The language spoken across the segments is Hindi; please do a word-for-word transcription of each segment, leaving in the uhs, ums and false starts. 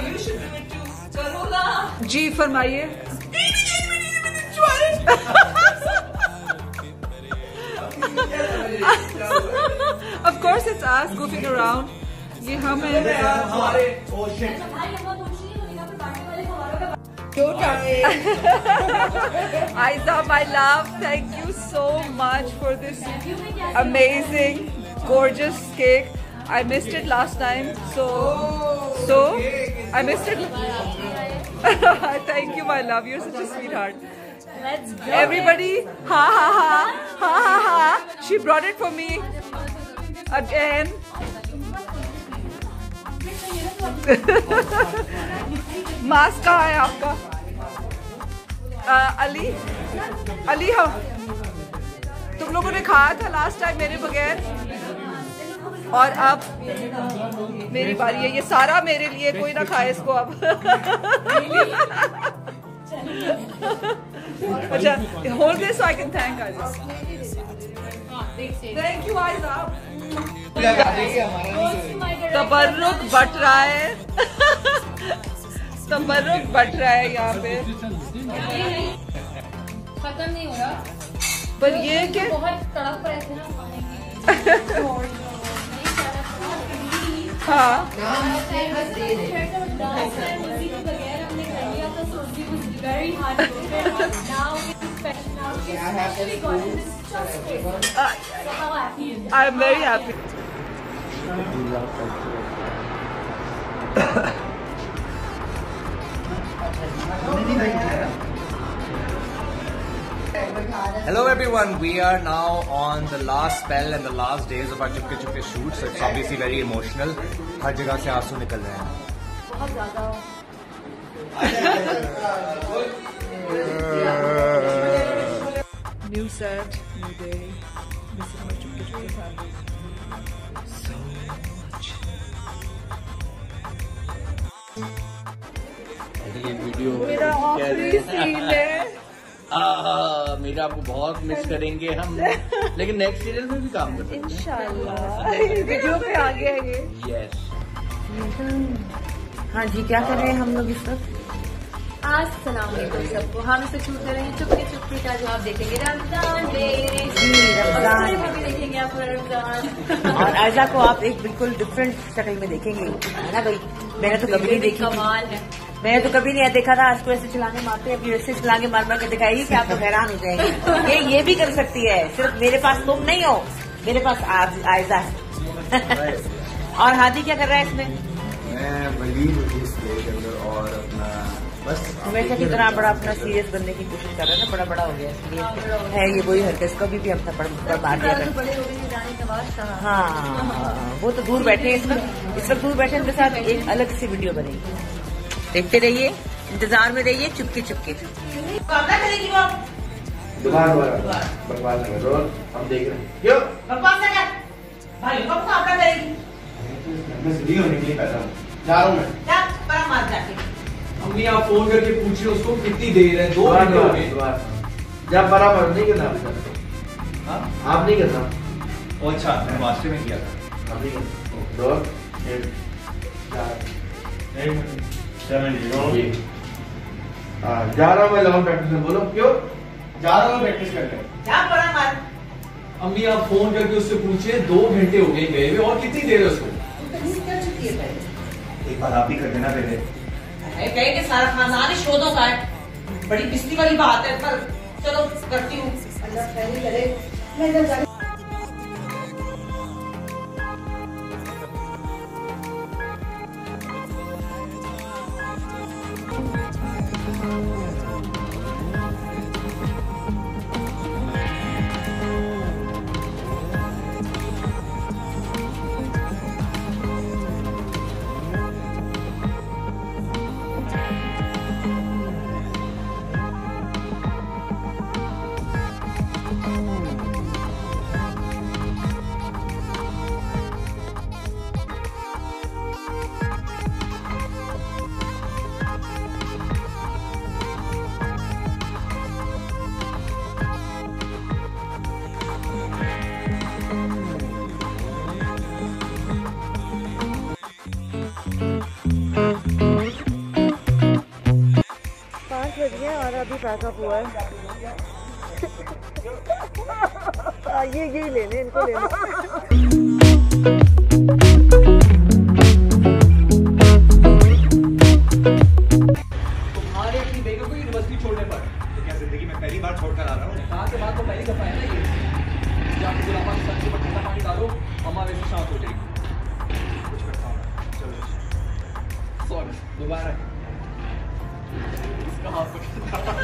you should do it too. करो ना। जी फरमाइए। Of course it's us goofing around. ये हम हैं। Aiza, my love, thank you so much for this amazing, gorgeous cake. I missed it last time, so so I missed it. Thank you, my love. You're such a sweetheart. Let's go. Everybody, ha ha ha, ha ha ha. She brought it for me again. Mask कहाँ है आपका? आ, अली अली हम तुम लोगों ने खाया था लास्ट टाइम मेरे बगैर, और अब मेरी बारी है। ये सारा मेरे लिए, कोई ना खाए इसको अब। अच्छा, hold this so I can thank Aiza. Thank you Aiza. तबर्रुक बट रहा है। तबर्रुक बट रहा है यहाँ पे। खत्म नहीं हो रहा, पर ये कि बहुत तड़प रहे थे ना खाने की। हाँ I am very happy. Hello everyone, we are now on the last spell and the last days of our Chupke Chupke shoot, so it's obviously very emotional. हर जगह से आंसू निकल रहे हैं। बहुत ज्यादा। New set, new day. This is my Chupke Chupke family. So much. ये वीडियो मेरा आखिरी सीन है। आ, मेरा आपको बहुत मिस करेंगे हम, लेकिन नेक्स्ट सीरियल में भी काम कर सकते हैं इंशाल्लाह। वीडियो पे आ गया ये। यस। हाँ जी, क्या कर रहे हैं हम लोग इस वक्त? आज सलाम वालेकुम सबको। हम इसे शूट करेंगे चुपके चुपके का, जो आप देखेंगे रमजान डे। रमजान भी देखेंगे आप रमजान। और आयजा को आप एक बिल्कुल डिफरेंट शक्ल में देखेंगे, है ना भाई? मैंने तो कभी नहीं देखी। कमाल है। मैंने तो कभी नहीं देखा था। आज को ऐसे चलाने मारते हैं, अभी ऐसे चलाने मार मार के दिखाएगी कि आप तो हैरान हो जाएंगे। ये ये भी कर सकती है, सिर्फ मेरे पास तुम नहीं हो, मेरे पास आयजा है। और हादी क्या कर रहा है इसमें? मैं वलीद हूँ इस प्ले के अंदर, और अपना बस हमेशा की तरह बड़ा अपना सीरियस बनने की कोशिश कर रहा है ना, बड़ा बड़ा हो गया इसलिए है ये वही हरकत। इसको भी, भी हम थप्पड़ मार दिया था। हाँ, वो तो दूर बैठे हैं इस वक्त। इस वक्त दूर बैठे उनके साथ एक अलग सी वीडियो बनेगी। देखते रहिए, इंतजार में रहिए, चुपके चुपके। करेगी वो दोबारा दोबारा बकवास ना करो, हम देख रहे हैं। क्यों बकवास ना कर भाई, कब आपका करेगी? मैं सीधी होने के लिए पैसा जा रहा हूँ मैं। जा बड़ा मार जाके। अम्मी आप फोन करके पूछिए उसको कितनी देर है। दो घंटे हो गए। जब बराबर नहीं करना आप नहीं करना। अच्छा, मैं वास्ते में किया था। आप नहीं करना। दो एक चार सेवन जीरो। जा रहा हूँ मैं लॉन्ग प्रैक्टिस में। बोलो क्यों जा रहा हूँ प्रैक्टिस करने। जा बड़ा मार। अम्मी आप फोन करके उससे पूछिए, दो घंटे हो गए गए हुए और कितनी देर है उसको। एक बार आप भी कर देना पहले। कहे कि सारा खानदान ही शोधों का है, बड़ी पिस्ती वाली बात है, पर चलो करती हूँ। अल्लाह पहले करे। भी पैकअप हुआ है। ये यही लेने इनको लेने। तुम्हारे अपनी बेगम को यूनिवर्सिटी छोड़ने पर तो क्या जिंदगी में पहली बार छोड़कर आ रहा हूँ। कहाँ से बात तो पहली दफा है ना ये। जाके गुलामा की सब्जी पर ठंडा पानी डालो, अम्मा वैसे शांत हो जाएगी। कुछ करता हूँ, चलो सॉरी दोबारा इसका हाथ पकड़।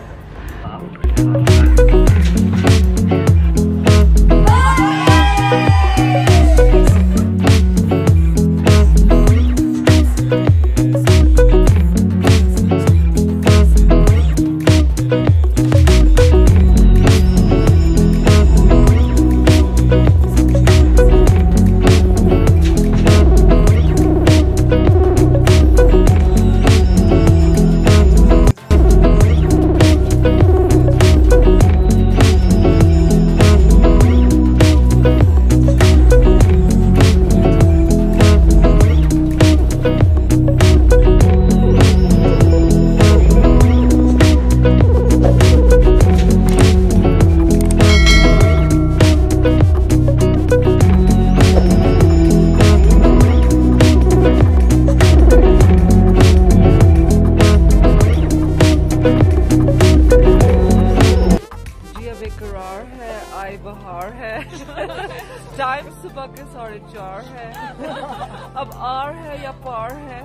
बहार है। टाइम सुबह के साढ़े चार है। अब आर है या पार है।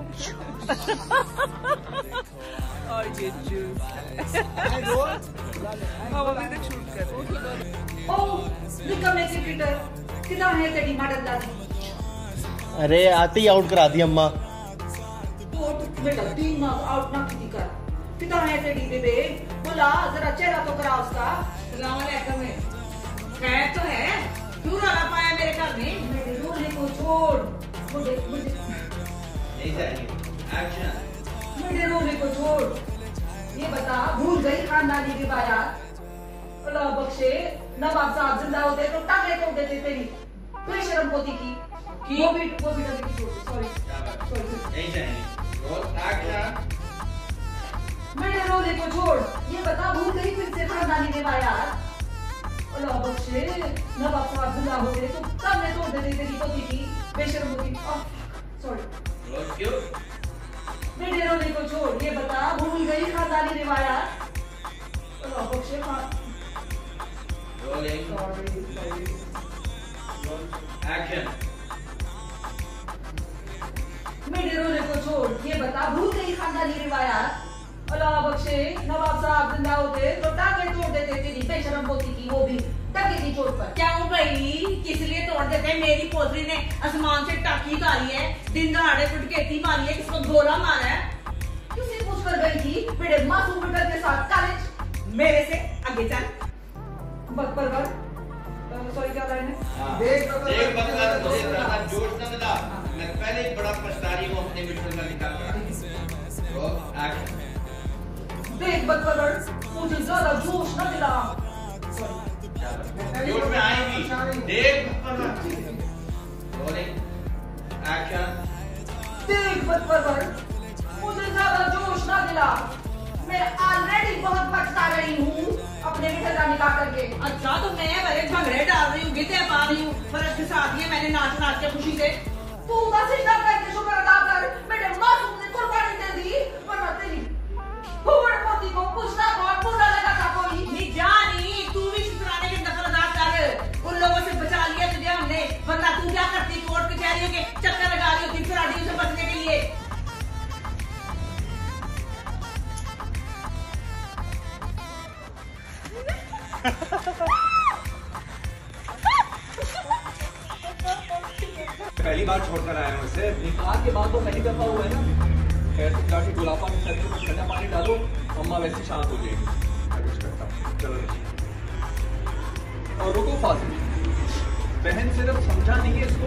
और ये जूस हम अभी तक शूट कर रहे हैं। अरे आते ही आउट करा दी अम्मा। बेटा टीम आउट ना की कर कितना है तेरी बेबे बोला जरा चेहरा तो करा उसका। सलाम अलैकुम खैर तो है क्यों रोना पाया मेरे घर में। मेरे रोने को छोड़ मुझे मुझे नहीं जाएगी एक्शन। मेरे रोने को छोड़ ये बता भूल गई खानदानी रिवायात। अल्लाह बख्शे नवाब साहब जिंदा होते तो टांगे तोड़ देते तेरी बेशरम पोती की वो भी वो भी डर की छोड़ सॉरी सॉरी नहीं जाएगी रोल एक्शन। मेरे रोने को छोड़ ये बता भूल गई फिर से खानदानी रिवायात। अल्लाह बख्शे नवाब साहब जिंदा होते तो टांगे तोड़ देते तेरी पोती की बेशरम पोती सॉरी रोल क्यों। मेरे रोने को छोड़ ये बता भूल गई खानदानी रिवायात। अल्लाह बख्शे रोलिंग एक्शन। मेरे रोने को छोड़ ये बता भूल गई खानदानी रिवायात। अल्लाह बख्शे नवाब साहब जिंदा होते तो टांगे तोड़ देते तेरी बेशरम पोती की वो भी टके की चोट पर। क्यों भाई किस लिए तोड़ देते हैं। मेरी पोतरी ने आसमान से टाकी मारी है दिन दहाड़े फुटकेती मारी है किसको गोला मारा है। किसी पूछ कर गई थी मेरे मासूम बेटे के साथ कॉलेज। मेरे से आगे चल बकपर कर सॉरी क्या लाइन है देख देख बकरा मुझे ज्यादा जोश न मिला। मैं पहले ही बड़ा पछता रही हूँ अपने मिशन का निकाल कर। Roll action. देख बकपर मुझे ज्यादा जोश न मिला। जोश में आएगी देख बकरा। Rolling action. देख बकपर मुझे ज्यादा जोश न मिला। मैं ऑलरेडी बहुत पछता रही हूँ अपने मिशन का निकाल करके। अच्छा तो मैं बड़े झगड़े डाल रही हूँ गिद्दे पा रही हूँ फर्श के साथ ये मैंने नाच नाच के खुशी से। तू सिजदा करके शुक्र अदा कर मेरे मासूम ने कुर्बानी दे दी वरना तेरी फूड़ मोती को पूछना कौन पूरा लगा था कोई। नहीं जानी तू भी शुक्राने के दखल अदा कर। उन लोगों से बचा लिया तुझे हमने वरना तू क्या करती कोर्ट कचहरियों के चक्कर लगा रही होती फिराडियों से बचने के लिए। पहली बार छोड़कर आया हूँ इसे। निकाह के बाद तो पहली दफा हुआ है ना। खैर तुम जाके गुलाबा की सब्जी पर ठंडा पानी डालो, अम्मा वैसे शांत हो जाएगी। मैं कुछ करता हूँ, चलो और रुको फासिल, बहन सिर्फ समझा नहीं है